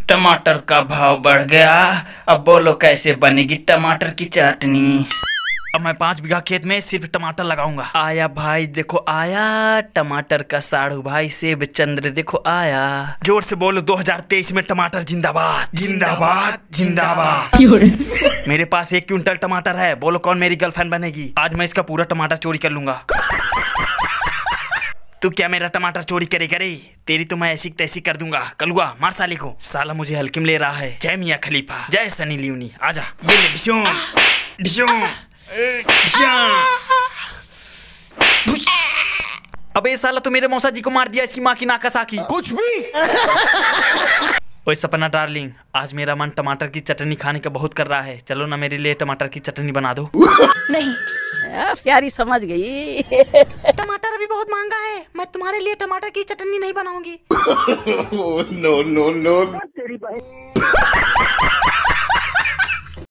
टमाटर का भाव बढ़ गया, अब बोलो कैसे बनेगी टमाटर की चटनी। अब मैं 5 बीघा खेत में सिर्फ टमाटर लगाऊंगा। आया भाई देखो आया टमाटर का साढ़ू भाई सेब चंद्र देखो आया। जोर से बोलो 2023 में टमाटर जिंदाबाद जिंदाबाद जिंदाबाद। मेरे पास 1 क्विंटल टमाटर है, बोलो कौन मेरी गर्लफ्रेंड बनेगी। आज मैं इसका पूरा टमाटर चोरी कर लूंगा। तू क्या मेरा टमाटर चोरी करेगा रे? तेरी तो मैं ऐसी तैसी कर दूंगा। कलुआ मार साले को, साला मुझे हल्के में ले रहा है। जय मियां खलीफा, जय सनी लियोनी, आजा। ये ले डिशों डिशों। अबे साला तो मेरे मौसा जी को मार दिया, इसकी माँ की नाका साकी। कुछ भी। ओए सपना डार्लिंग, आज मेरा मन टमाटर की चटनी खाने का बहुत कर रहा है, चलो ना मेरे लिए टमाटर की चटनी बना दो। नहीं प्यारी समझ गई। टमाटर अभी बहुत महंगा है, मैं तुम्हारे लिए टमाटर की चटनी नहीं बनाऊंगी। No no no.